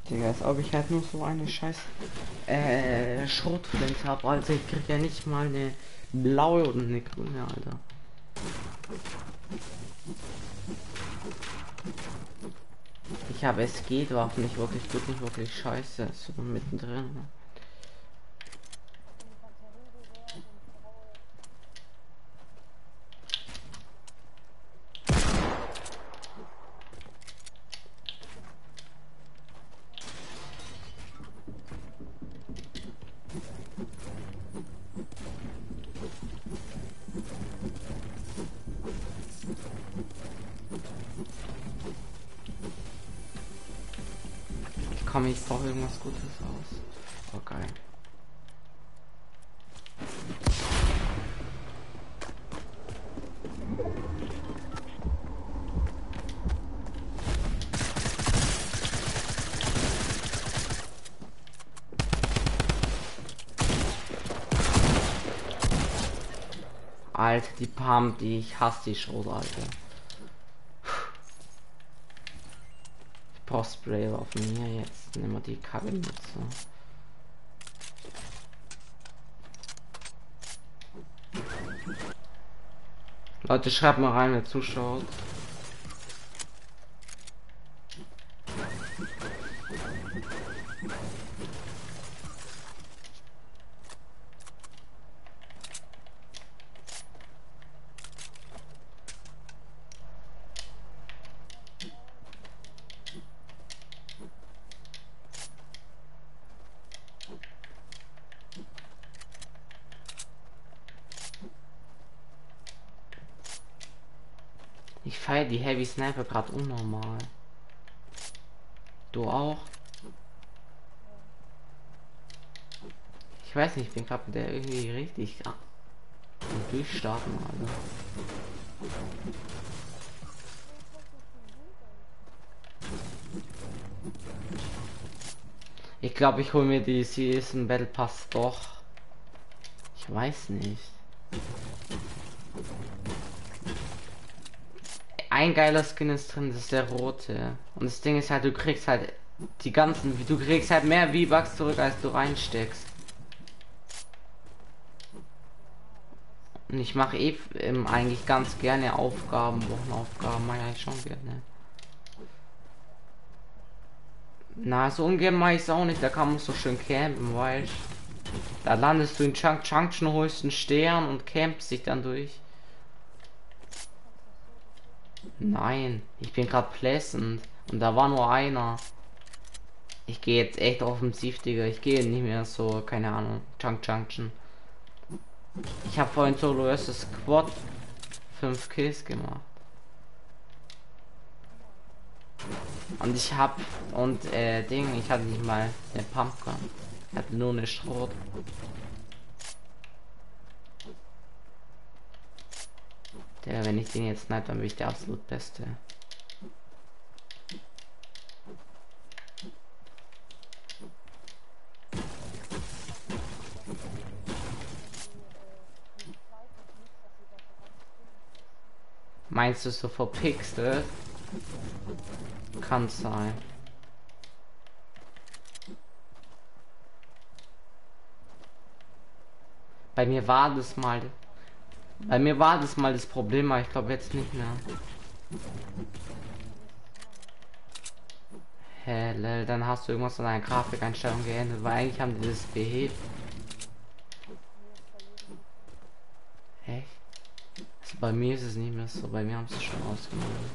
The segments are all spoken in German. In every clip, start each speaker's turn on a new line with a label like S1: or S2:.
S1: Digga, als ob ich halt nur so eine scheiß Schrotflinte habe. Also ich krieg ja nicht mal eine blaue oder eine grüne, Alter. Ich habe es geht Waffen nicht wirklich gut, nicht wirklich scheiße. So mittendrin. Komm, ich brauche irgendwas Gutes aus. Oh geil. Alter, die Pump, die ich hasse die Schrot, Alter. Ich brauch Spray auf mir jetzt. Nehmen wir die Kacke mit so. Leute, schreibt mal rein, wer zuschaut. Ich feiere die Heavy Sniper gerade unnormal. Du auch? Ich weiß nicht, ich bin gerade der irgendwie richtig durchstarten, Alter. Ich glaube, ich hole mir die Season Battle Pass doch. Ich weiß nicht. Ein geiler Skin ist drin, das ist der rote. Und das Ding ist halt, du kriegst halt die ganzen, du kriegst halt mehr V-Bucks zurück, als du reinsteckst. Und ich mache eigentlich ganz gerne Aufgaben, Wochenaufgaben, mache ich eigentlich schon gerne. Na, so ungern mache ich es auch nicht, da kann man so schön campen, weißt. Da landest du in Junction, holst einen Stern und campst dich dann durch. Nein, ich bin gerade pleasant und da war nur einer. Ich gehe jetzt echt offensiv, Digga. Ich gehe nicht mehr so, keine Ahnung, Junction. Ich habe vorhin Solo vs Squad 5 Kills gemacht. Und ich ich hatte nicht mal eine Pumpgun. Ich hatte nur eine Schrot. Der, wenn ich den jetzt snipe, dann bin ich der absolut Beste. Meinst du so verpixelt? Kann sein. Bei mir war das mal. Bei mir war das mal das Problem, aber ich glaube jetzt nicht mehr. Hä, lel, dann hast du irgendwas an deiner Grafikeinstellung geändert, weil eigentlich haben die das behebt. Echt? Also bei mir ist es nicht mehr so, bei mir haben sie es schon ausgenommen.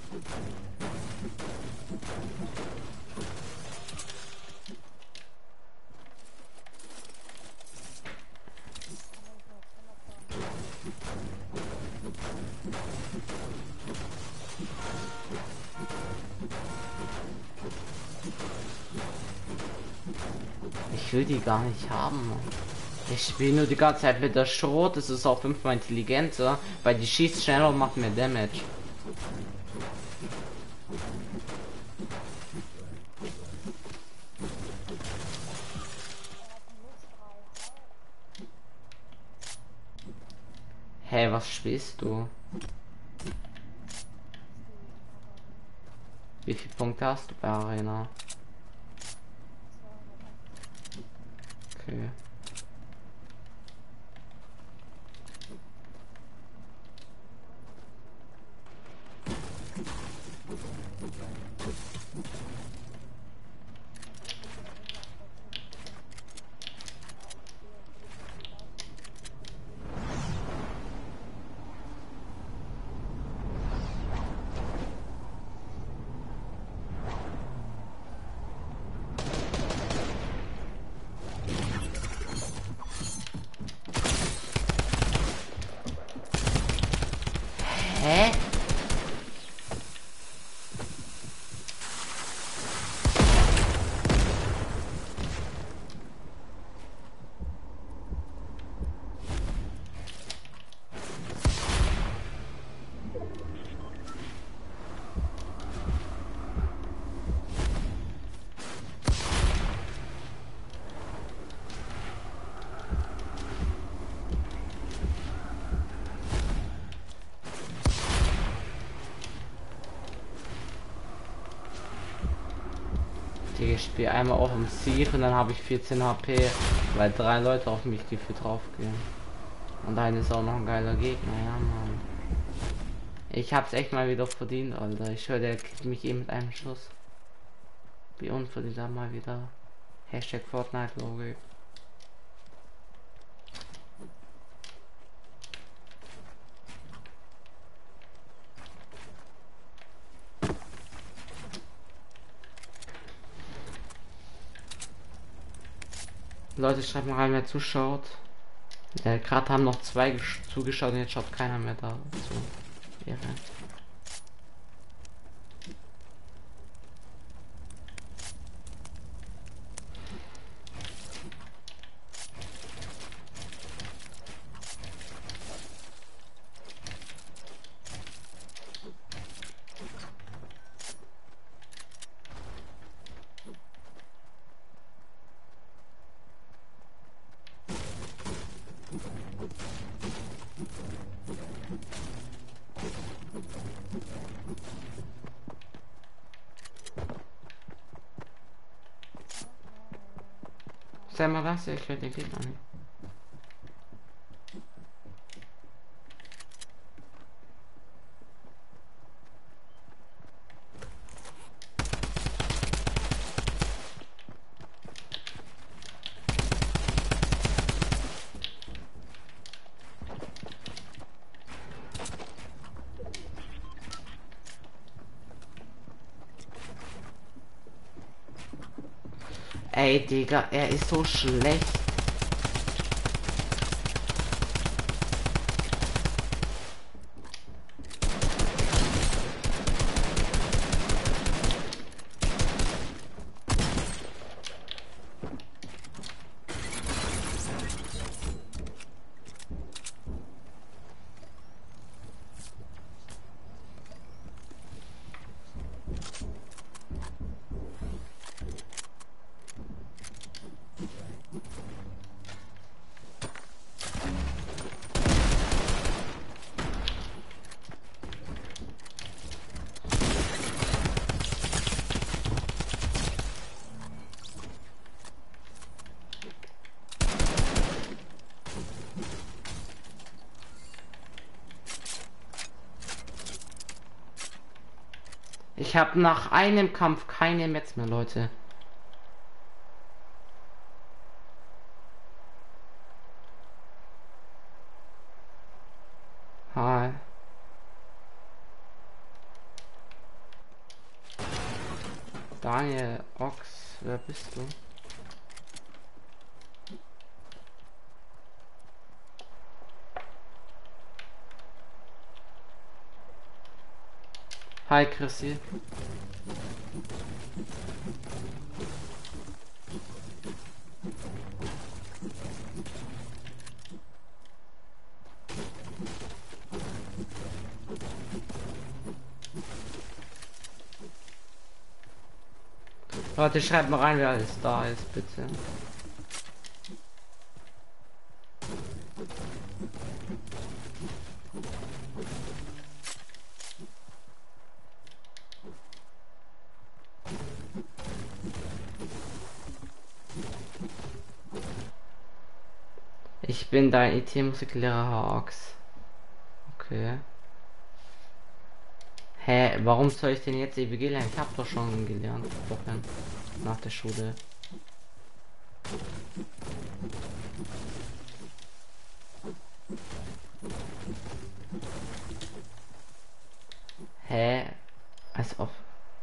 S1: Ich will die gar nicht haben. Ich spiele nur die ganze Zeit mit der Schrot, das ist auch 5-mal intelligenter, weil die schießt schneller und macht mehr Damage. Hey, was spielst du? Wie viele Punkte hast du bei Arena? Okay. Hä? Ich spiele einmal auf dem Sieg und dann habe ich 14 HP, weil 3 Leute auf mich gefühlt drauf gehen. Und dann ist auch noch ein geiler Gegner, ja Mann. Ich hab's echt mal wieder verdient, Alter. Ich höre, der killt mich eh mit einem Schuss. Wie unverdient da mal wieder. Hashtag Fortnite Logik. Leute, schreibt mal rein, wer zuschaut. Gerade haben noch 2 zugeschaut und jetzt schaut keiner mehr da zu. Ehre. Sag mal was, ich werde den Gegner nicht. Ey, Digga, er ist so schlecht. Ich habe nach einem Kampf keine Metz mehr, Leute. Hi. Daniel Ochs, wer bist du? Hi Chrissy. Leute, schreibt mal rein, wer alles da ist, bitte. Ich bin dein IT-Musiklehrer Hawks. Okay. Hä, warum soll ich denn jetzt EWG lernen? Ich hab doch schon gelernt vorhin nach der Schule. Hä? Als ob.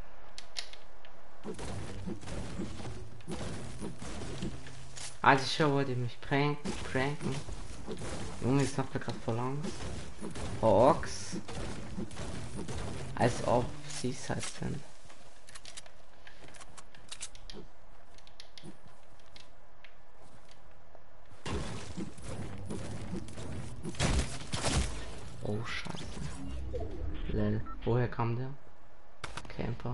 S1: Also schon wollte mich pranken. Junge, ich macht mir gerade voll Angst. Hawks. Als ob sie es halt sind. Oh Scheiße. Lel. Woher kam der? Camper.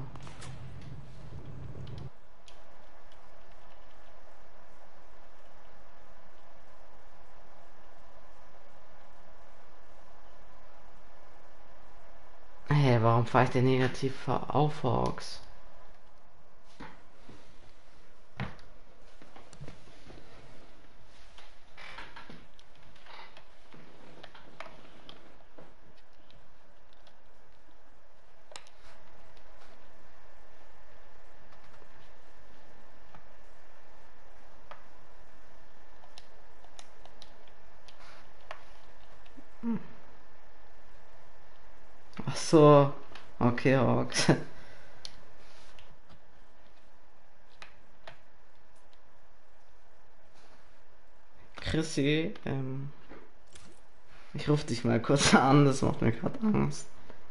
S1: Hey, warum fahre ich denn negativ auf Hawks? Ach so. Okay, Hawks. Chrissy, ich rufe dich mal kurz an, das macht mir gerade Angst.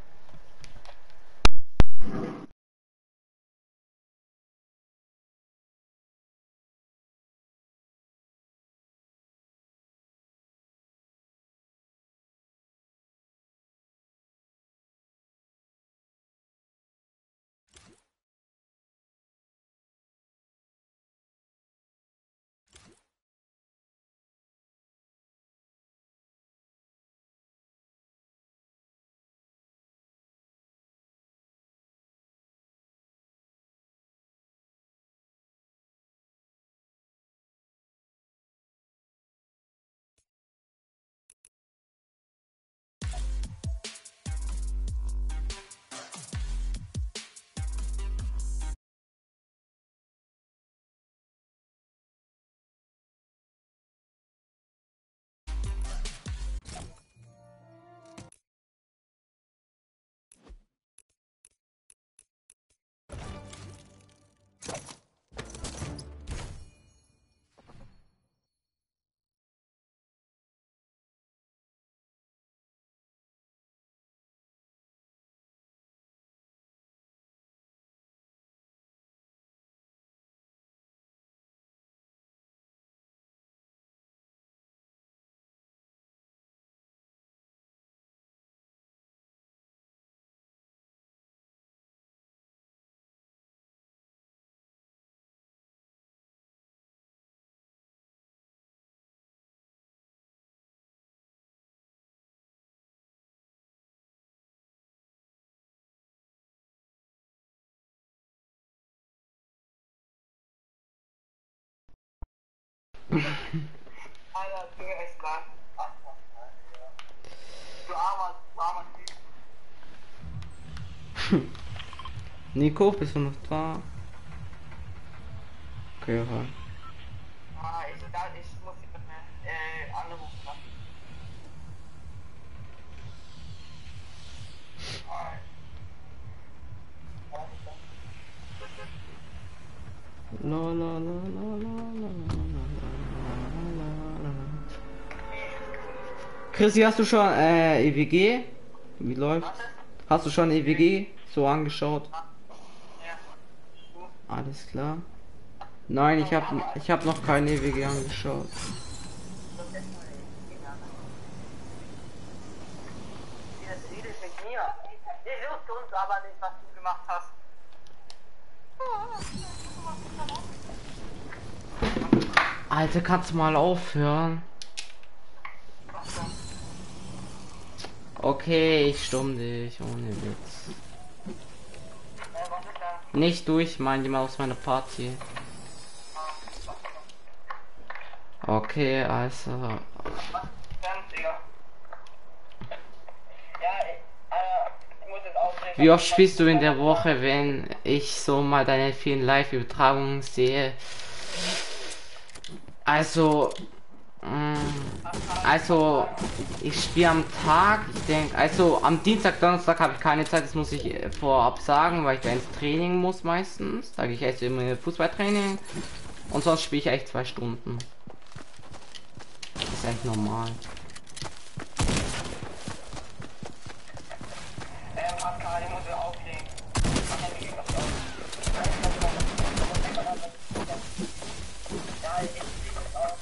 S2: Alter, Digga, es war. Ach, du armer Typ.
S1: Nico, bist du noch da? Okay, ja.
S2: Ich muss ihn anrufen.
S1: La la la la la la la la la. Chrissy, hast du schon EWG? Wie läuft? Hast du schon EWG so angeschaut? Alles klar. Nein, ich hab noch kein EWG angeschaut.
S2: Ich wusste uns aber nicht, was du gemacht hast.
S1: Alter, kannst du mal aufhören? Okay, ich stumm dich, ohne Witz. Nicht du, ich meine jemand aus meiner Party. Okay, also,
S2: Was ganz, Digga. Ja, ich muss jetzt aufstehen.
S1: Wie oft spielst du in der Woche, wenn ich so mal deine vielen Live-Übertragungen sehe? Also, also, ich spiele am Tag, ich denke, also am Dienstag, Donnerstag habe ich keine Zeit, das muss ich vorab sagen, weil ich da ins Training muss meistens. Da gehe ich echt immer Fußballtraining und sonst spiele ich echt 2 Stunden. Das ist echt normal.
S2: Pascal, ich muss jetzt auflegen. Ja, ich fliege jetzt auf.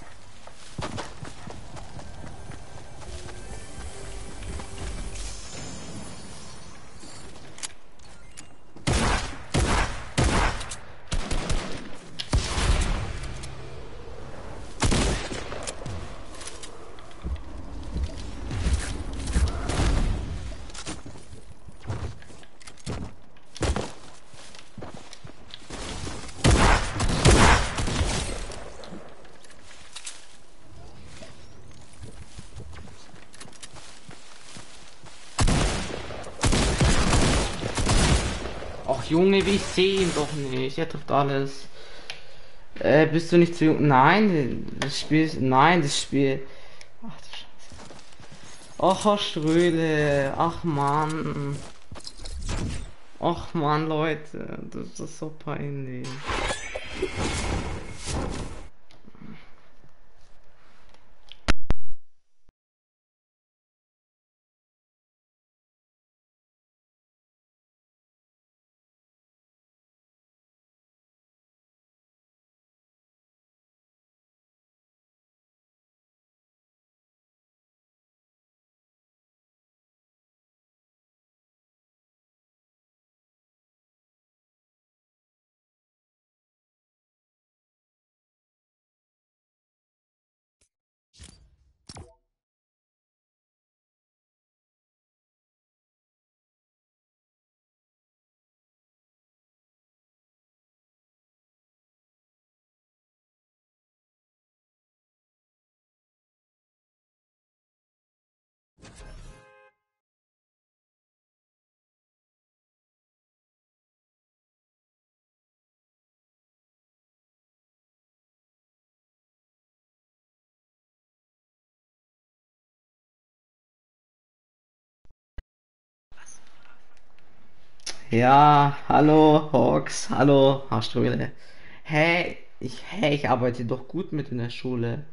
S1: Ach Junge, wie ich sehe ihn doch nicht. Er trifft alles. Bist du nicht zu jung? Nein, das Spiel ist. Nein, das Spiel. Ach du Scheiße. Ach, Herr Ströle. Ach man. Ach man, Leute. Das ist so peinlich. Ja, hallo, Hawks, hallo, Haarströle. Ich arbeite doch gut mit in der Schule.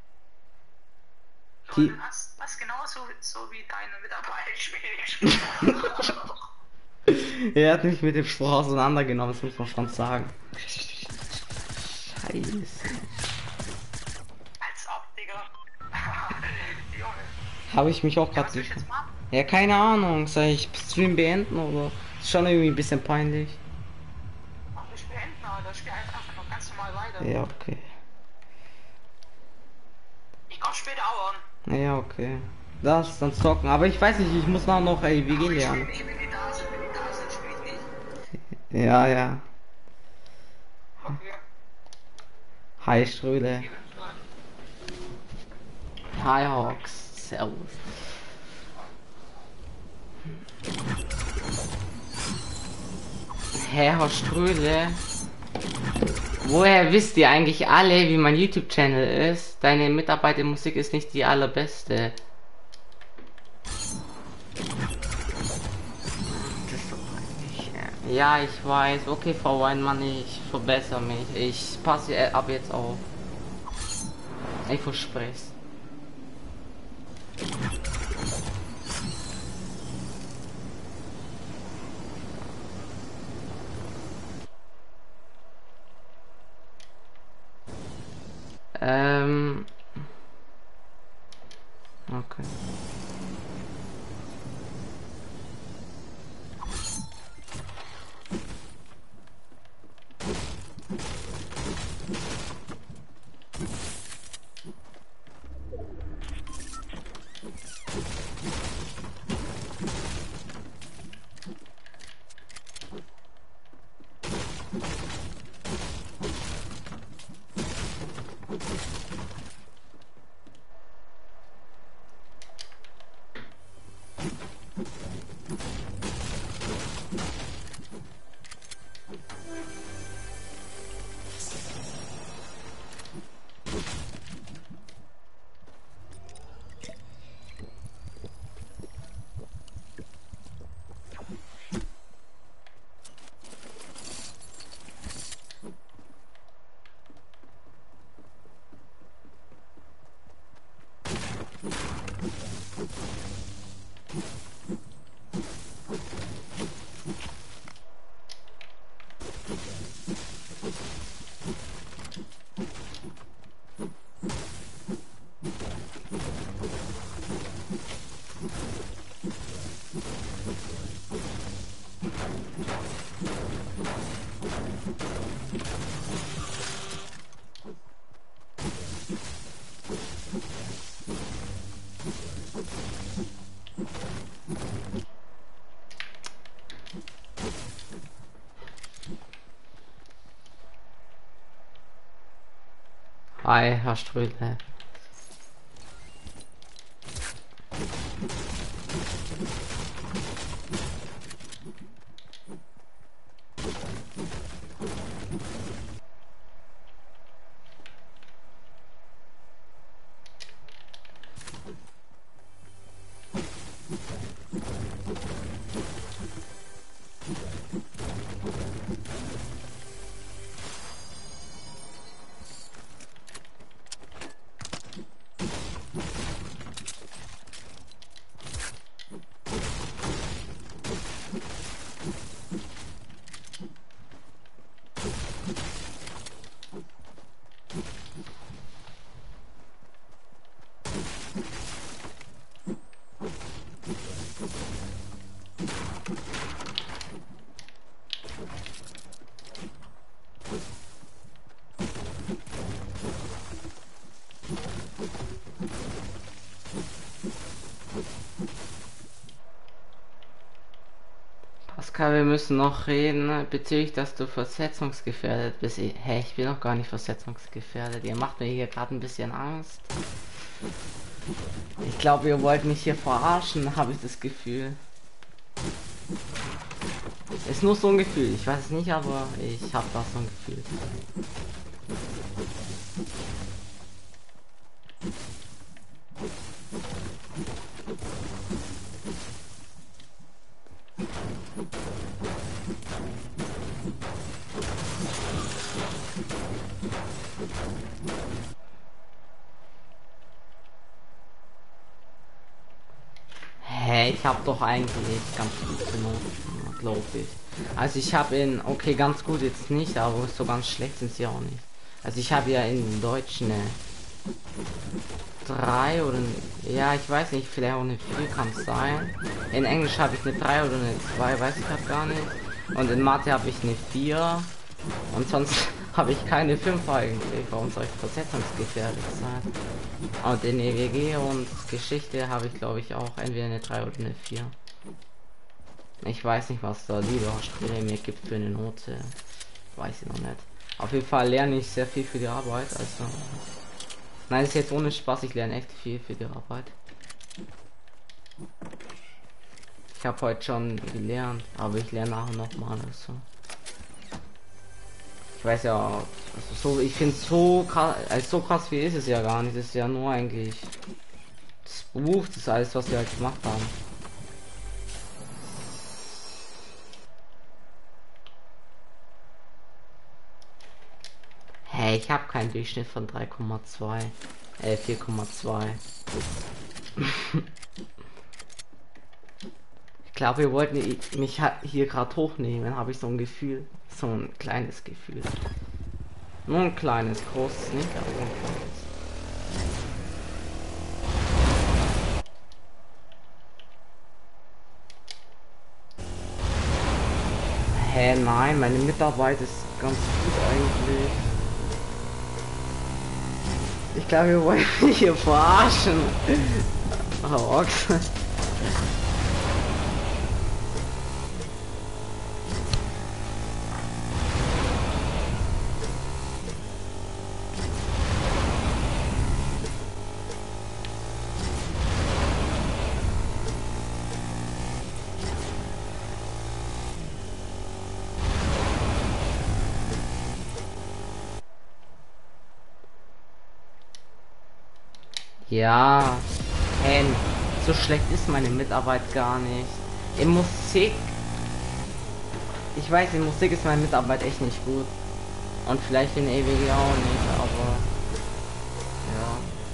S2: Leute,
S1: Die,
S2: was genau so wie deine Mitarbeiter gespielt.
S1: er hat mich mit dem Spruch auseinandergenommen, das muss man schon sagen. Scheiße.
S2: Als ob, Digga. Junge.
S1: Habe ich mich auch
S2: Ja,
S1: gerade
S2: was soll ich
S1: sicher.
S2: jetzt machen?
S1: Ja, keine Ahnung, soll ich Stream beenden oder? Ist schon irgendwie ein bisschen peinlich.
S2: Ach, ich beenden, Alter. Ich spiele einfach noch ganz normal weiter.
S1: Ja, okay.
S2: Ich komm später auch an.
S1: Ja, okay. Das dann zocken. Aber ich weiß nicht, ich muss noch WG
S2: Aber ich
S1: lernen.
S2: spiele nicht, wenn die da sind. Wenn die da sind, spiele ich nicht.
S1: Ja, ja.
S2: Okay.
S1: Hi, Ströle.
S2: Geh mit rein.
S1: Hi, Hawks. Servus. Herr Ströle. Woher wisst ihr eigentlich alle, wie mein YouTube-Channel ist? Deine Mitarbeitermusik ist nicht die allerbeste. Das ist doch peinlich. Ja, ich weiß. Okay, Frau Weinmann, ich verbessere mich. Ich passe ab jetzt auf. Ich verspreche es. Ähm. Okay. Hi, Herr Strödle. Pascal, wir müssen noch reden bezüglich, dass du versetzungsgefährdet bist. Hä, ich bin noch gar nicht versetzungsgefährdet. Ihr macht mir hier gerade ein bisschen Angst. Ich glaube, ihr wollt mich hier verarschen, habe ich das Gefühl. Ist nur so ein Gefühl. Ich weiß es nicht, aber ich habe das so ein Gefühl. Hey, ich habe doch eigentlich ganz gute Noten, glaube ich. Also ich habe in, okay, ganz gut jetzt nicht, aber so ganz schlecht sind sie auch nicht. Also ich habe ja in Deutsch eine 3 oder ja, ich weiß nicht, vielleicht auch eine 4 kann es sein. In Englisch habe ich eine 3 oder eine 2, weiß ich halt gar nicht. Und in Mathe habe ich eine 4. Und sonst habe ich keine 5 eigentlich. Warum soll ich versetzungsgefährdet sein? Und in EWG und Geschichte habe ich glaube ich auch entweder eine 3 oder eine 4. Ich weiß nicht, was da lieber Stelle mir gibt für eine Note. Weiß ich noch nicht. Auf jeden Fall lerne ich sehr viel für die Arbeit. Also nein, ist jetzt ohne Spaß. Ich lerne echt viel für die Arbeit. Ich habe heute schon gelernt, aber ich lerne nachher noch mal. Also ich weiß ja, also so, ich finde so krass, also so krass wie ist es ja gar nicht. Das ist ja nur eigentlich das Buch, das ist alles, was wir halt gemacht haben. Hey, ich habe keinen Durchschnitt von 3,2, 4,2. Ich glaube, wir wollten mich hier gerade hochnehmen, habe ich so ein Gefühl, so ein kleines Gefühl. Nur ein kleines, großes nicht, aber so ein kleines. Hä, nein, meine Mitarbeit ist ganz gut eigentlich. Ich glaube, wir wollen mich hier verarschen. Oh, Ochse. Ja, hey, so schlecht ist meine Mitarbeit gar nicht. In Musik, ich weiß, in Musik ist meine Mitarbeit echt nicht gut. Und vielleicht in EWG auch nicht, aber ja.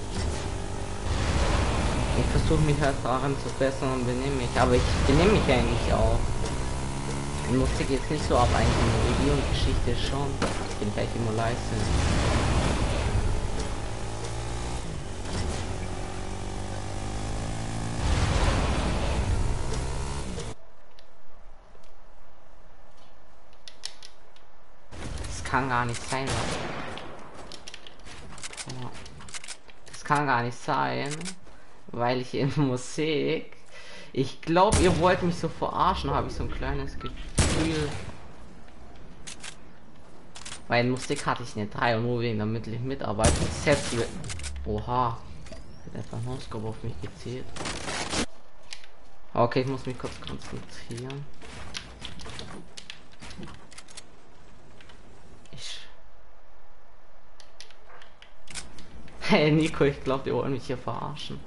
S1: Ich versuche mich halt daran zu bessern und benehme mich, aber ich benehme mich eigentlich auch. In Musik jetzt nicht so, aber eigentlich in EWG und Geschichte schon. Ich bin gleich immer leise. Kann gar nicht sein. Das kann gar nicht sein, weil ich in Musik. Ich glaube, ihr wollt mich so verarschen, habe ich so ein kleines Gefühl. Weil Musik hatte ich eine 3 und nur wegen der mündlichen Mitarbeit. Selbst mit. Oha. Hat einfach Noscope auf mich gezielt. Okay, ich muss mich kurz konzentrieren. Hey Nico, ich glaube, die wollen mich hier verarschen.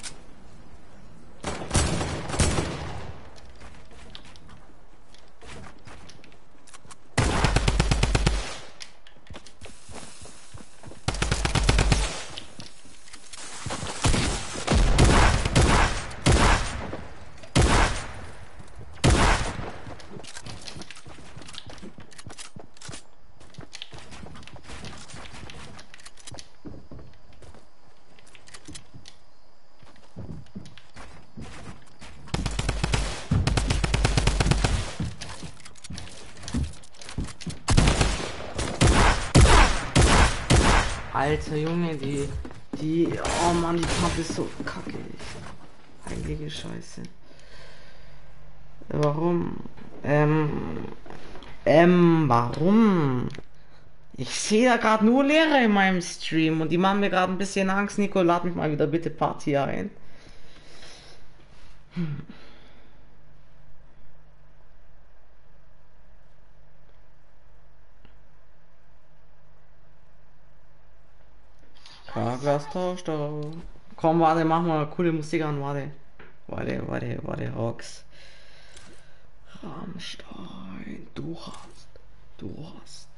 S1: Alter Junge, oh Mann, die Karte ist so kacke. Heilige Scheiße. Warum? Warum? Ich sehe da gerade nur Lehrer in meinem Stream und die machen mir gerade ein bisschen Angst. Nico, lad mich mal wieder bitte Party ein. Carglass tauscht da. Komm, warte, mach mal coole Musik an, warte. Warte, Rocks. Rammstein, du hast.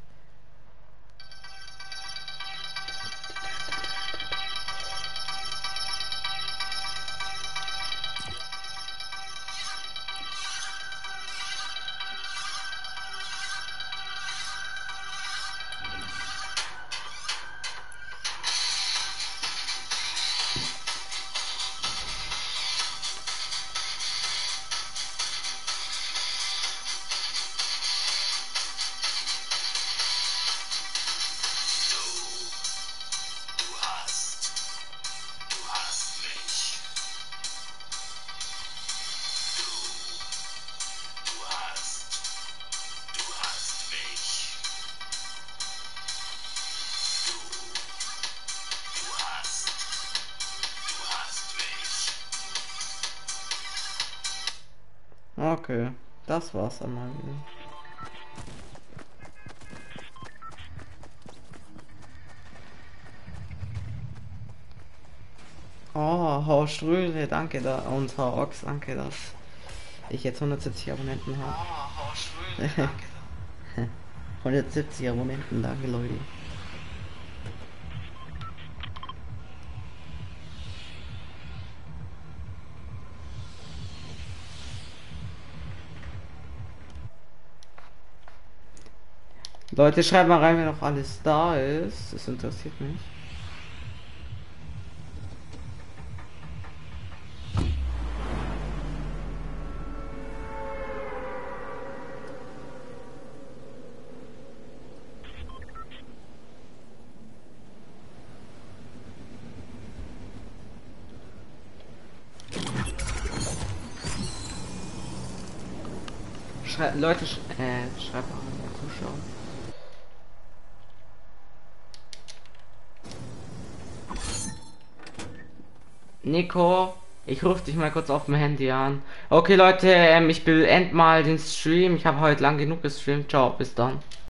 S1: Okay, das war's dann mal wieder. Oh, Frau Ströle, danke da. Und Frau Ox, danke, dass ich jetzt 170 Abonnenten habe.
S2: Oh, Frau Ströle, danke.
S1: 170 Abonnenten, danke Leute. Leute, schreibt mal rein, wenn noch alles da ist. Das interessiert mich. Leute, schreibt mal rein, zuschauen. Nico, ich rufe dich mal kurz auf mein Handy an. Okay, Leute, ich beende mal den Stream. Ich habe heute lang genug gestreamt. Ciao, bis dann.